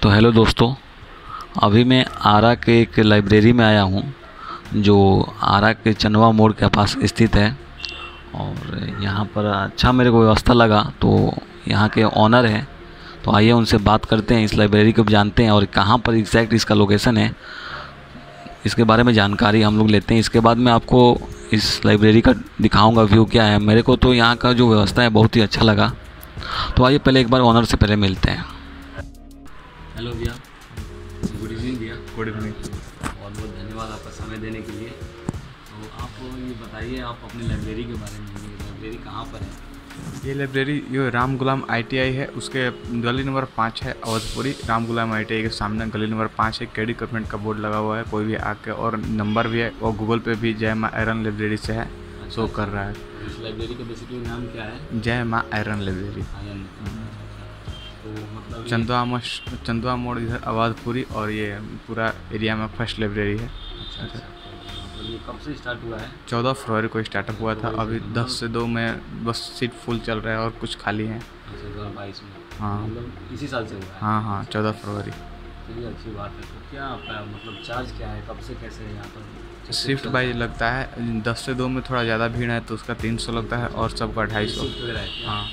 तो हेलो दोस्तों, अभी मैं आरा के एक लाइब्रेरी में आया हूँ जो आरा के चंदवा मोड़ के पास स्थित है। और यहाँ पर अच्छा मेरे को व्यवस्था लगा, तो यहाँ के ऑनर हैं, तो आइए उनसे बात करते हैं, इस लाइब्रेरी को जानते हैं और कहाँ पर एग्जैक्ट इसका लोकेशन है, इसके बारे में जानकारी हम लोग लेते हैं। इसके बाद मैं आपको इस लाइब्रेरी का दिखाऊंगा व्यू क्या है। मेरे को तो यहाँ का जो व्यवस्था है बहुत ही अच्छा लगा। तो आइए पहले एक बार ऑनर से पहले मिलते हैं। हेलो भैया, गुड इवनिंग भैया। Good evening. बहुत बहुत धन्यवाद आपका समय देने के लिए। तो आप ये बताइए आप अपनी लाइब्रेरी के बारे में, ये लाइब्रेरी कहाँ पर है? ये लाइब्रेरी जो राम गुलाम ITI है, उसके गली नंबर 5 है अवधपुरी। राम गुलाम ITI के सामने गली नंबर 5 है। केडी गवर्नमेंट का बोर्ड लगा हुआ है, कोई भी आके, और नंबर भी है, और गूगल पे भी जय माँ आयरन लाइब्रेरी से है, शो कर रहा है। इस लाइब्रेरी का बेसिकली नाम क्या है? जय माँ आयरन लाइब्रेरी। तो मतलब चंदवा मोड़ इधर अवधपुरी, और ये पूरा एरिया में फर्स्ट लाइब्रेरी है। अच्छा। मतलब ये कब से स्टार्ट हुआ है? 14 फरवरी को स्टार्टअप हुआ था। अभी 10 से 2 में बस सीट फुल चल रहा है और कुछ खाली हैं। 2022 में? हाँ, मतलब इसी साल से हुआ है? हाँ 14 फरवरी। चलिए अच्छी बात है। तो क्या आपका मतलब चार्ज क्या है, कब से कैसे है यहाँ पर? शिफ्ट बाई लगता है। 10 से 2 में थोड़ा ज़्यादा भीड़ है तो उसका 300 लगता है, और सबका 250। हाँ,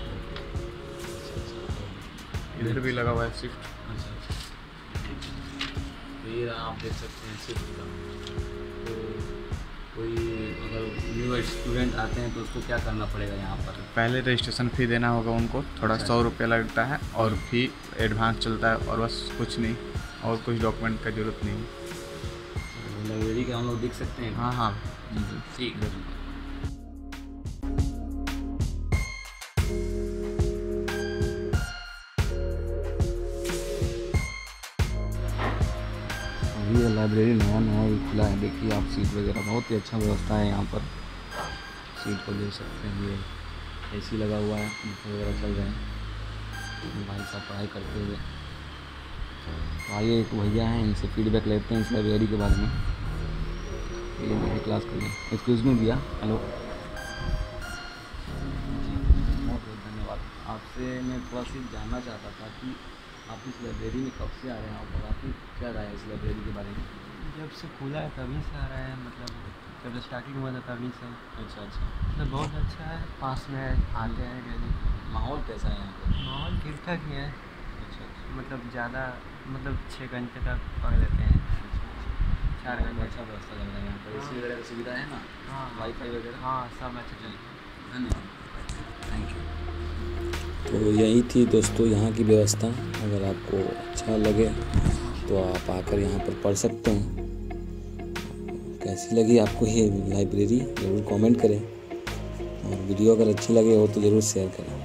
इधर भी लगा हुआ है शिफ्ट। तो ये आप देख सकते हैं शिफ्ट का। तो कोई अगर न्यू स्टूडेंट आते हैं तो उसको क्या करना पड़ेगा यहाँ पर? पहले रजिस्ट्रेशन फ़ी देना होगा उनको, थोड़ा 100 रुपये लगता है, और फी एडवांस चलता है, और बस कुछ नहीं, और कुछ डॉक्यूमेंट का ज़रूरत नहीं। लाइब्रेरी के हम लोग देख सकते हैं? हाँ ठीक है। अभी ये लाइब्रेरी नया खुला है। देखिए आप, सीट वगैरह बहुत ही अच्छा व्यवस्था है यहाँ पर। सीट को देख सकते हैं, ये AC लगा हुआ है, पंखे वगैरह चल रहे हैं, भाई साहब पढ़ाई करते हुए। तो आइए, एक भैया हैं, इनसे फीडबैक लेते हैं इस लाइब्रेरी के बारे में। ये मेरी क्लास करिए। एक्सक्यूज़ मी भैया। हेलो जी, बहुत बहुत धन्यवाद। आपसे मैं थोड़ा सा जानना चाहता था कि आप इस लाइब्रेरी में कब से आ रहे हैं और आपकी क्या राय है इस लाइब्रेरी के बारे में? जब से खुला है तभी से आ रहा है, मतलब जब स्टार्टिंग हुआ था तभी से। अच्छा। मतलब बहुत अच्छा है, पास में है, आते हैं डेली। माहौल कैसा है यहाँ पर? माहौल ठीक ठाक ही है। अच्छा। मतलब ज़्यादा, मतलब 6 घंटे तक पढ़ लेते हैं, 4 घंटे। अच्छा व्यवस्था लग रहा है यहाँ पर। AC वगैरह की सुविधा है ना? हाँ, वाईफाई वगैरह? हाँ सब अच्छा चल रहा है। धन्यवाद, थैंक यू। तो यही थी दोस्तों यहाँ की व्यवस्था। अगर आपको अच्छा लगे तो आप आकर यहाँ पर पढ़ सकते हैं। कैसी लगी आपको ये लाइब्रेरी ज़रूर कमेंट करें, और वीडियो अगर अच्छी लगे हो तो ज़रूर शेयर करें।